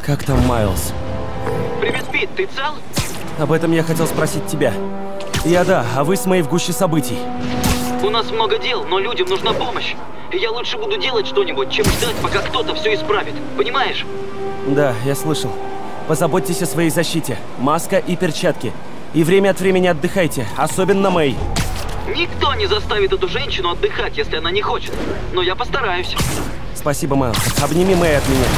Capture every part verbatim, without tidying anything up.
Как там Майлз? Привет, Пит, ты цел? Об этом я хотел спросить тебя. Я да, а вы с Мэй в гуще событий. У нас много дел, но людям нужна помощь. И я лучше буду делать что-нибудь, чем ждать, пока кто-то все исправит. Понимаешь? Да, я слышал. Позаботьтесь о своей защите. Маска и перчатки. И время от времени отдыхайте, особенно Мэй. Никто не заставит эту женщину отдыхать, если она не хочет. Но я постараюсь. Спасибо, Майлз. Обними Мэй от меня.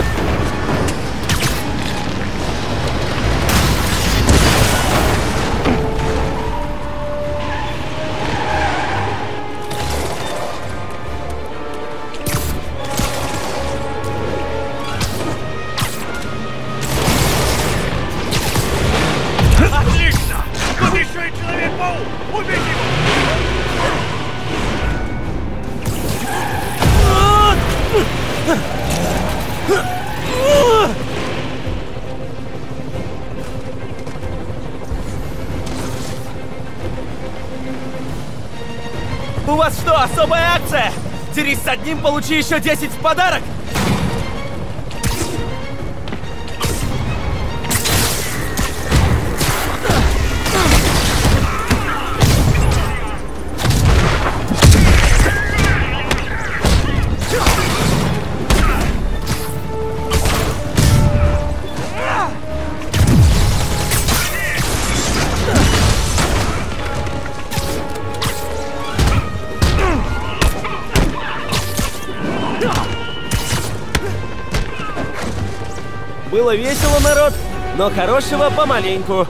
Отлично! Тут еще и Человек-паук! Убить его! У вас что, особая акция? Дерись с одним, получи еще десять в подарок! Было весело, народ, но хорошего помаленьку.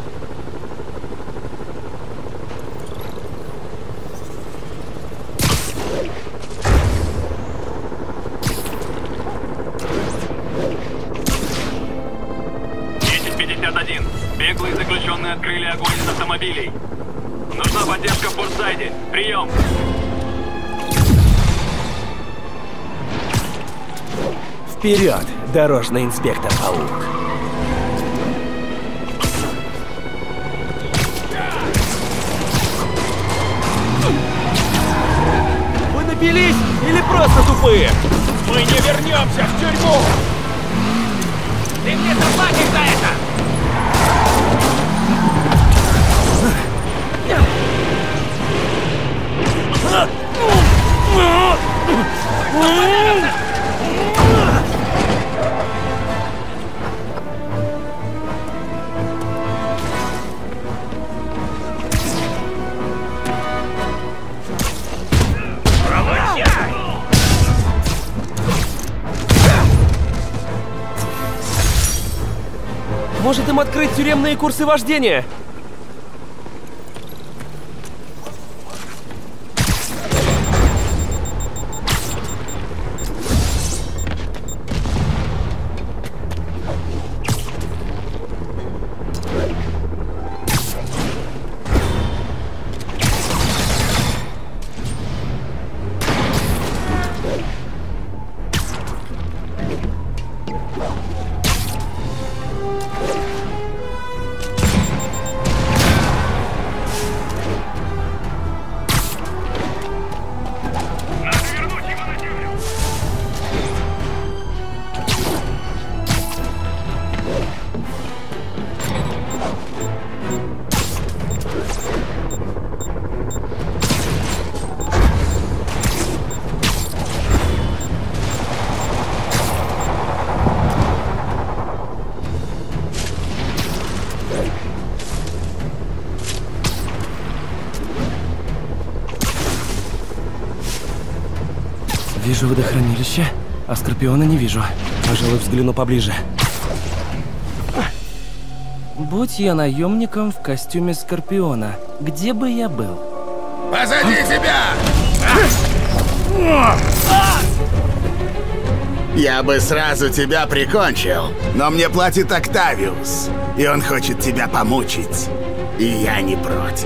десять пятьдесят один. Беглые заключенные открыли огонь из автомобилей. Нужна поддержка в Форсайде. Прием! Вперед, дорожный инспектор Паук. Вы напились или просто тупые? Мы не вернемся в тюрьму! Ты мне заплатишь за это! Может им открыть тюремные курсы вождения? Вижу водохранилище, а Скорпиона не вижу. Пожалуй, взгляну поближе. Будь я наемником в костюме Скорпиона, где бы я был? Позади тебя! Я бы сразу тебя прикончил, но мне платит Октавиус, и он хочет тебя помучить. И я не против.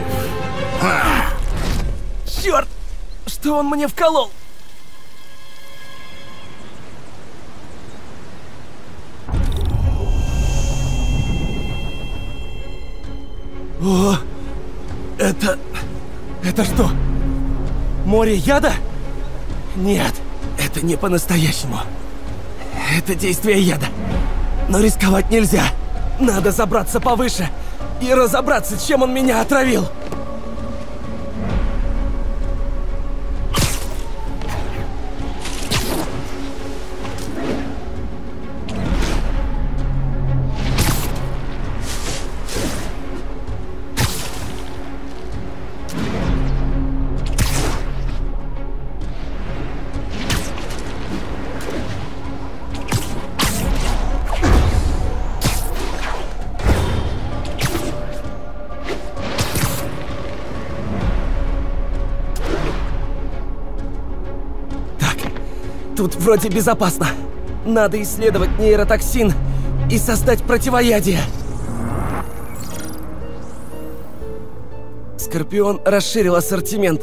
Черт! Что он мне вколол? О, это... это что? Море яда? Нет, это не по-настоящему. Это действие яда. Но рисковать нельзя. Надо забраться повыше и разобраться, чем он меня отравил. Тут вроде безопасно. Надо исследовать нейротоксин и создать противоядие. Скорпион расширил ассортимент.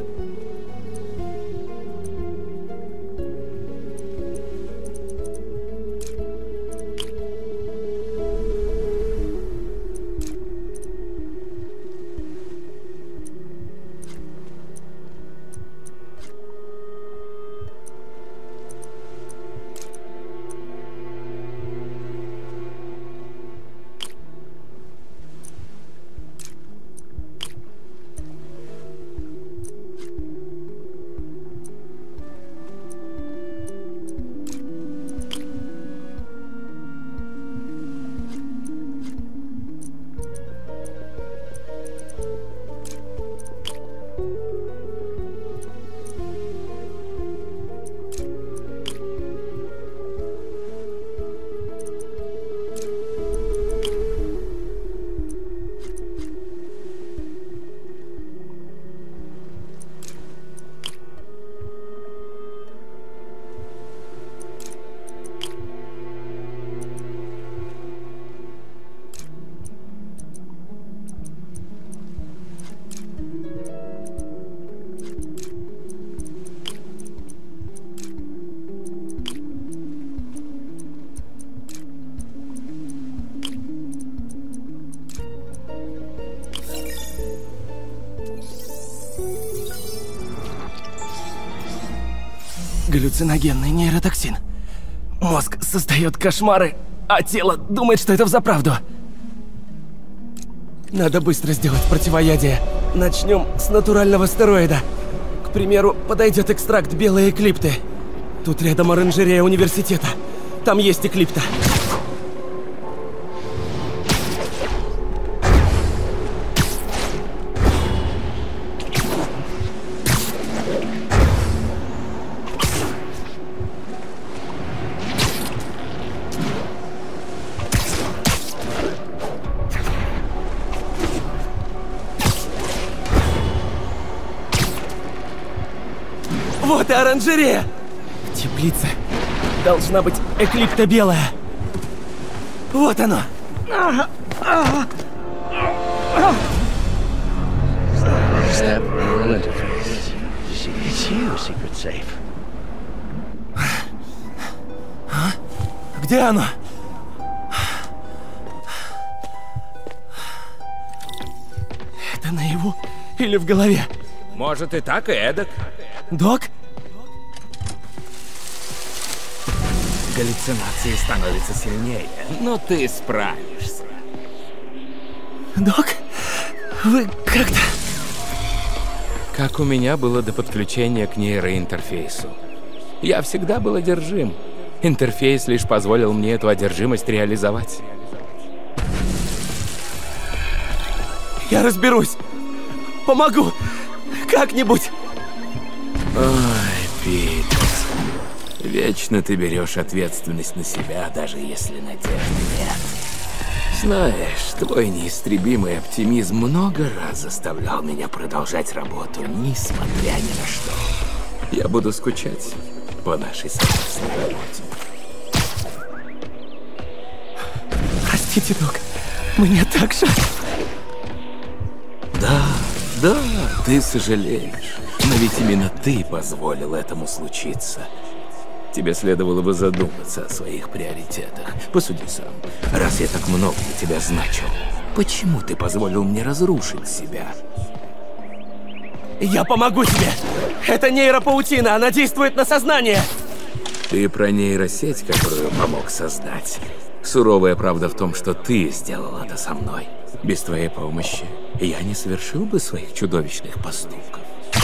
Галлюциногенный нейротоксин. Мозг создает кошмары, а тело думает, что это взаправду. Надо быстро сделать противоядие. Начнем с натурального стероида. К примеру, подойдет экстракт белой эклипты. Тут рядом оранжерея университета. Там есть эклипта. Вот и оранжерея! В теплице должна быть эклипта белая. Вот оно! А? Где оно? Это наяву или в голове? Может и так, и эдак. Док? Галлюцинации становятся сильнее, но ты справишься. Док? Вы как-то... Как у меня было до подключения к нейроинтерфейсу. Я всегда был одержим. Интерфейс лишь позволил мне эту одержимость реализовать. Я разберусь. Помогу. Как-нибудь. Ой, Питерс. Вечно ты берешь ответственность на себя, даже если надежды нет. Знаешь, твой неистребимый оптимизм много раз заставлял меня продолжать работу, несмотря ни на что. Я буду скучать по нашей совместной работе. Простите, док. Мне так жаль. Да, да, ты сожалеешь. Но ведь именно ты позволил этому случиться. Тебе следовало бы задуматься о своих приоритетах. Посуди сам. Раз я так много для тебя значил, почему ты позволил мне разрушить себя? Я помогу тебе! Это нейропаутина, она действует на сознание! Ты про нейросеть, которую помог создать. Суровая правда в том, что ты сделал это со мной. Без твоей помощи я не совершил бы своих чудовищных поступков.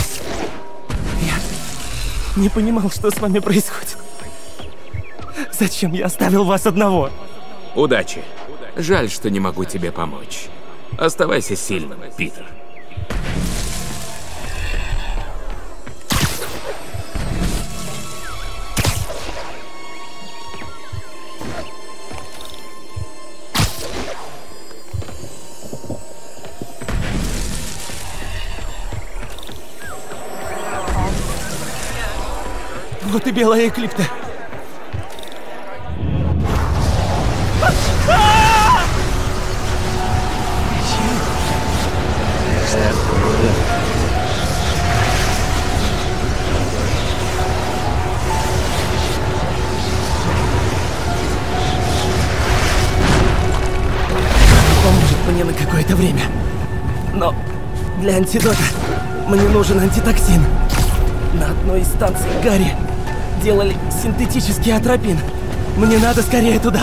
Я не понимал, что с вами происходит. Зачем я оставил вас одного? Удачи. Жаль, что не могу тебе помочь. Оставайся сильным, Питер. Вот и белая эклипта. Поможет мне на какое-то время. Но для антидота мне нужен антитоксин. На одной из станций Гарри делали синтетический атропин. Мне надо скорее туда.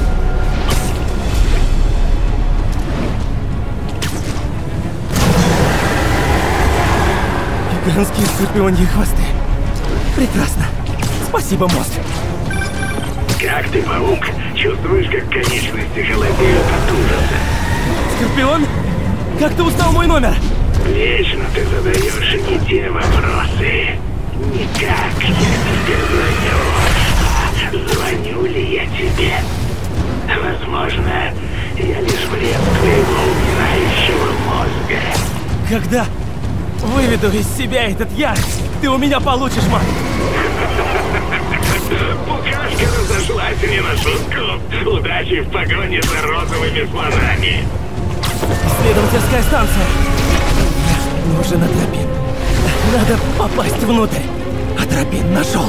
Гигантские скорпионьи хвосты. Прекрасно. Спасибо, мост. Как ты, паук? Чувствуешь, как конечности холодеют от ужаса? Скорпион? Как ты узнал мой номер? Вечно ты задаешь не те вопросы. Никак я тебе звоню. Звоню ли я тебе? Возможно, я лишь бред твоего умирающего мозга. Когда выведу из себя этот яд, ты у меня получишь, мать. Букашка разошлась не на шутку. Удачи в погоне за розовыми слонами. Исследовательская станция. Нужен атропин. Надо попасть внутрь. Атропин нашел.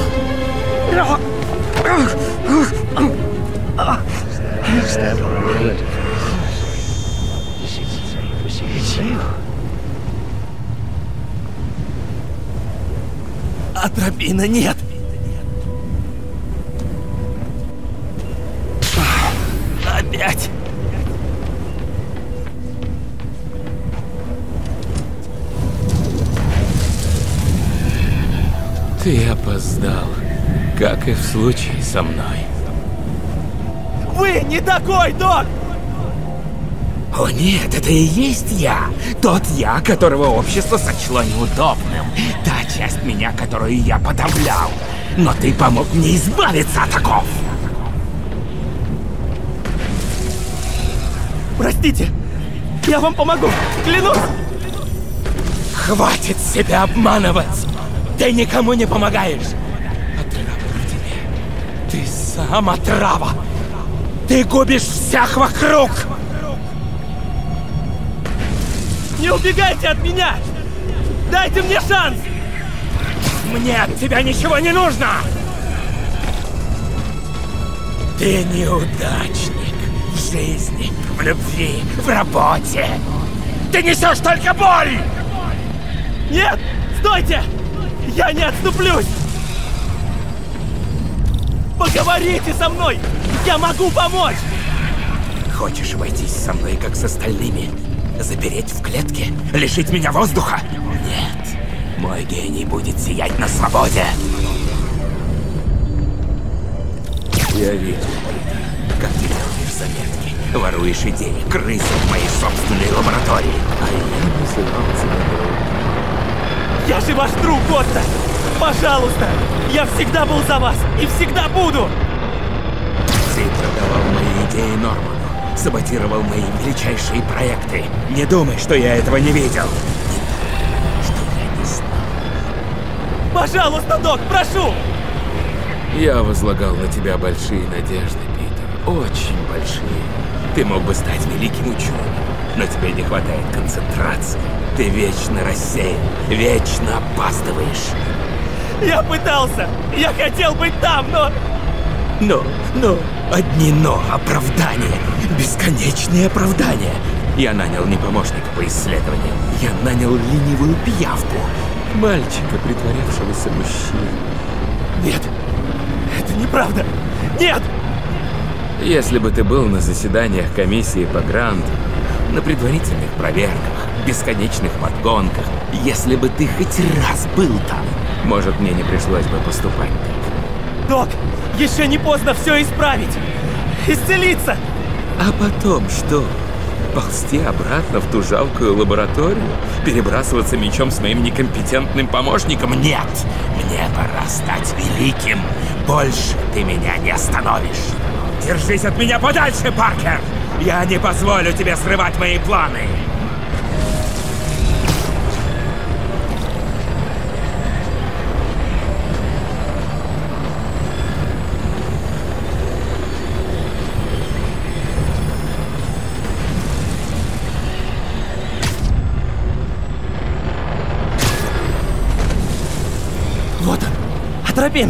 Атропина нет. Опять. Ты опоздал, как и в случае со мной. Вы не такой, док! О нет, это и есть я. Тот я, которого общество сочло неудобным. Та часть меня, которую я подавлял. Но ты помог мне избавиться от оков. Простите, я вам помогу, клянусь! Хватит себя обманывать! Ты никому не помогаешь! Отрава в тебе. Ты сам отрава! Ты губишь всех вокруг! Не убегайте от меня! Дайте мне шанс! Мне от тебя ничего не нужно! Ты неудачник в жизни, в любви, в работе! Ты несешь только боль! Нет! Стойте! Я не отступлюсь! Поговорите со мной! Я могу помочь! Хочешь обойтись со мной, как с остальными? Запереть в клетке? Лишить меня воздуха? Нет. Мой гений будет сиять на свободе. Я вижу, как ты делаешь заметки, воруешь идеи, крысы в моей собственной лаборатории. А я называл тебя другом. Я же ваш друг, Котта! Пожалуйста! Я всегда был за вас и всегда буду! Ты продавал мои идеи Норману, саботировал мои величайшие проекты. Не думай, что я этого не видел. Не думай, что я не знал. Пожалуйста, док, прошу! Я возлагал на тебя большие надежды, Питер. Очень большие. Ты мог бы стать великим ученым, но тебе не хватает концентрации. Ты вечно рассеян, вечно опаздываешь. Я пытался! Я хотел быть там, но... Но, но, одни но, оправдания, бесконечные оправдания. Я нанял не помощника по исследованию, я нанял ленивую пиявку. Мальчика, притворявшегося мужчиной. Нет, это неправда! Нет! Если бы ты был на заседаниях комиссии по гранту, на предварительных проверках, бесконечных подгонках, если бы ты хоть раз был там, может, мне не пришлось бы поступать так. Док, еще не поздно все исправить! Исцелиться! А потом что? Ползти обратно в ту жалкую лабораторию? Перебрасываться мечом с моим некомпетентным помощником? Нет! Мне пора стать великим! Больше ты меня не остановишь! Держись от меня подальше, Паркер! Я не позволю тебе срывать мои планы! Вот он, Атропин!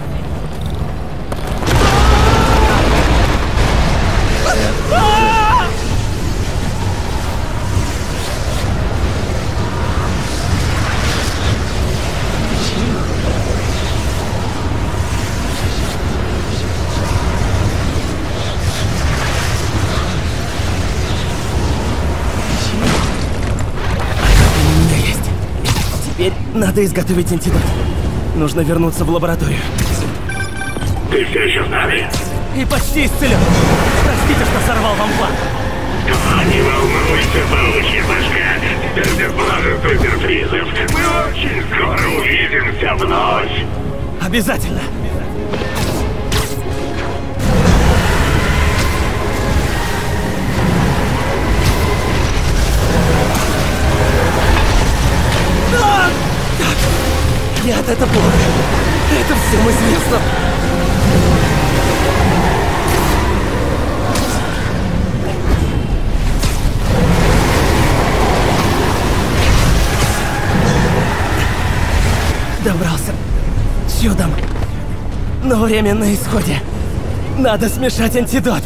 Надо изготовить антидот. Нужно вернуться в лабораторию. Ты все еще с нами? И почти исцелен. Простите, что сорвал вам план. Не волнуйся, паучья башка. Теперь без множества сюрпризов. Мы очень скоро увидимся вновь. Обязательно. Яд — это плохо. Это всем известно. Добрался. Чудом. Но время на исходе. Надо смешать антидот.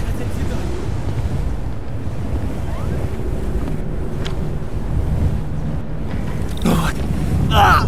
Вот. А!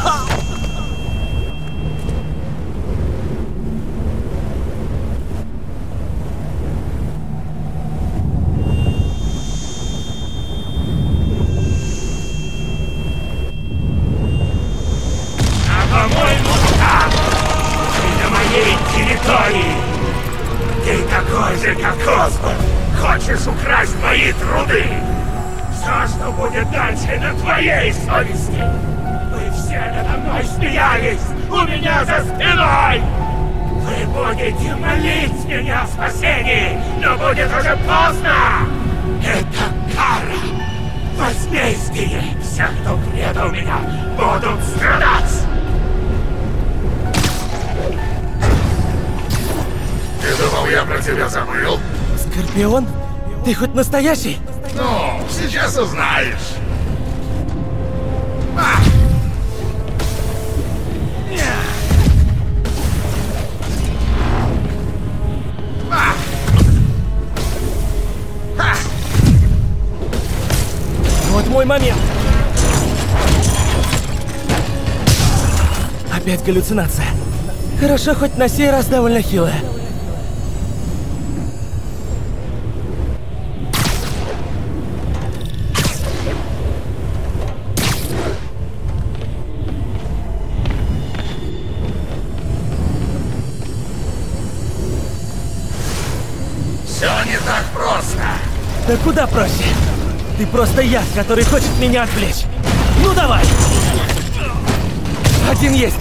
Ты такой же, как Осборн. Хочешь украсть мои труды? Все, что будет дальше, на твоей совести. Вы все надо мной смеялись, у меня за спиной. Вы будете молить меня о спасении, но будет уже поздно. Это кара. Возмездие. Все, кто предал меня, будут страдать. Ты думал, я про тебя забыл? Скорпион? Ты хоть настоящий? Ну, сейчас узнаешь. А! А! А! Вот мой момент. Опять галлюцинация. Хорошо, хоть на сей раз довольно хилая. Да куда проще? Ты просто яд, который хочет меня отвлечь. Ну давай! Один есть.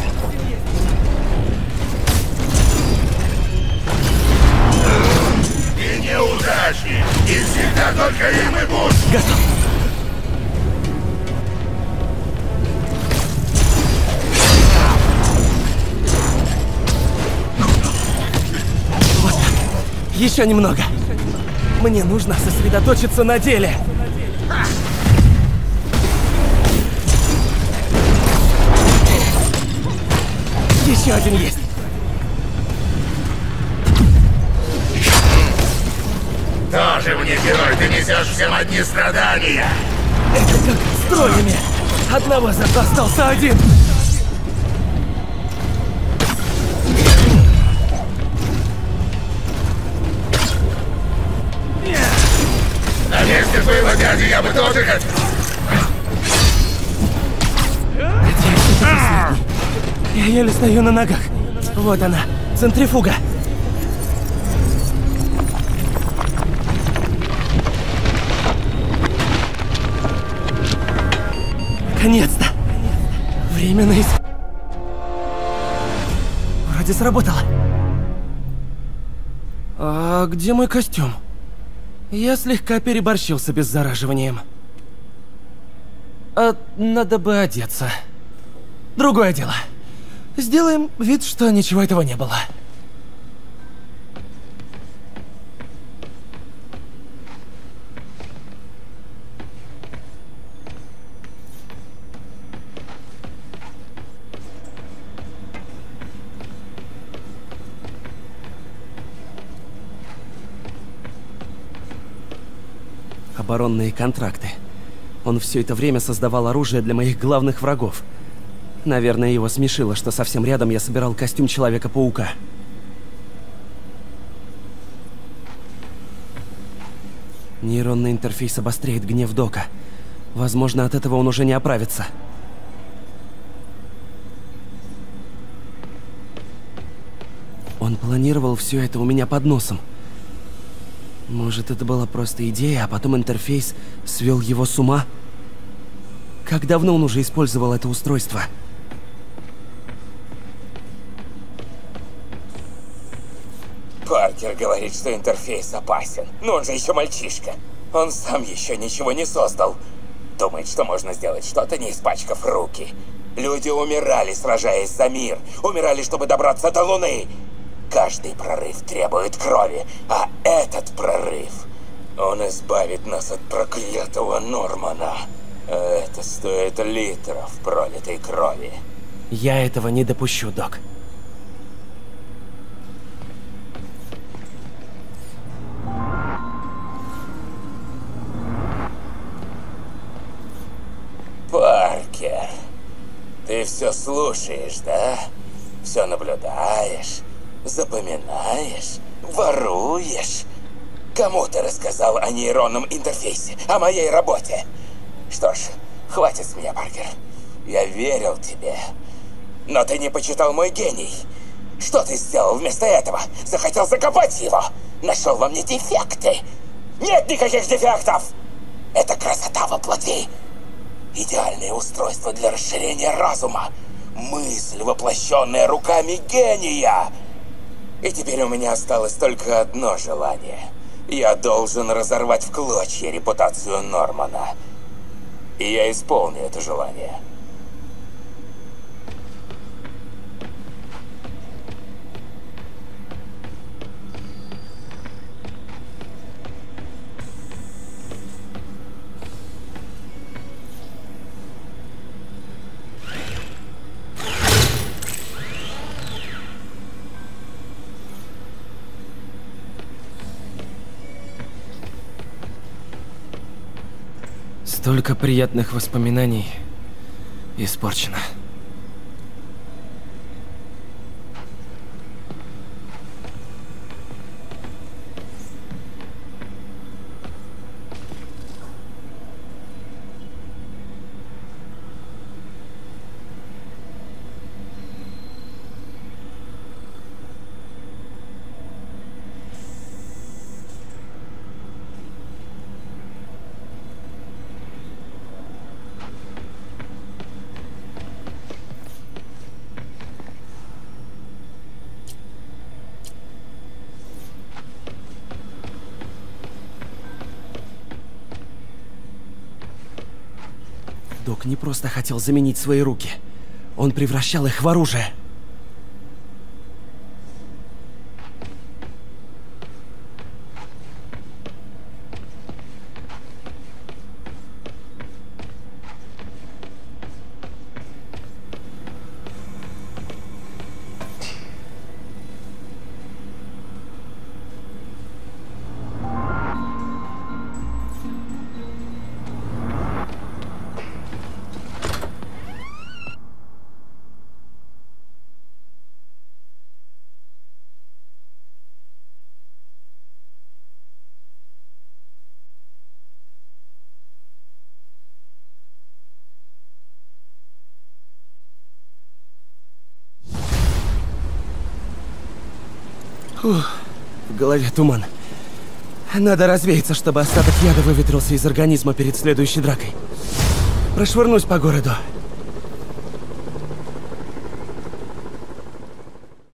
И неудачи! И всегда только им и будь! Готов. Вот так. Еще немного. Мне нужно сосредоточиться на деле. Еще один есть. Тоже мне герой, ты несешь всем одни страдания. Это как с троллями. Одного зато остался один. ради я бы тоже хотел. Я еле стою на ногах. Вот она, центрифуга. Наконец-то! Время на ис... Вроде сработало. А где мой костюм? Я слегка переборщил с обеззараживанием. А надо бы одеться. Другое дело. Сделаем вид, что ничего этого не было. Оборонные контракты. Он все это время создавал оружие для моих главных врагов. Наверное, его смешило, что совсем рядом я собирал костюм Человека-паука. Нейронный интерфейс обостряет гнев Дока. Возможно, от этого он уже не оправится. Он планировал все это у меня под носом. Может, это была просто идея, а потом интерфейс свел его с ума? Как давно он уже использовал это устройство? Паркер говорит, что интерфейс опасен, но он же еще мальчишка. Он сам еще ничего не создал. Думает, что можно сделать что-то, не испачкав руки. Люди умирали, сражаясь за мир. Умирали, чтобы добраться до Луны. Каждый прорыв требует крови, а этот прорыв, он избавит нас от проклятого Нормана. А это стоит литров пролитой крови. Я этого не допущу, Док. Паркер, ты все слушаешь, да? Все наблюдаешь? Запоминаешь? Воруешь? Кому ты рассказал о нейронном интерфейсе, о моей работе? Что ж, хватит с меня, Паркер. Я верил тебе. Но ты не почитал мой гений. Что ты сделал вместо этого? Захотел закопать его? Нашел во мне дефекты? Нет никаких дефектов! Это красота во плоти. Идеальное устройство для расширения разума. Мысль, воплощенная руками гения. И теперь у меня осталось только одно желание. Я должен разорвать в клочья репутацию Нормана. И я исполню это желание. Столько приятных воспоминаний испорчено. Док не просто хотел заменить свои руки. Он превращал их в оружие. Фух, в голове туман. Надо развеяться, чтобы остаток яда выветрился из организма перед следующей дракой. Прошвырнусь по городу.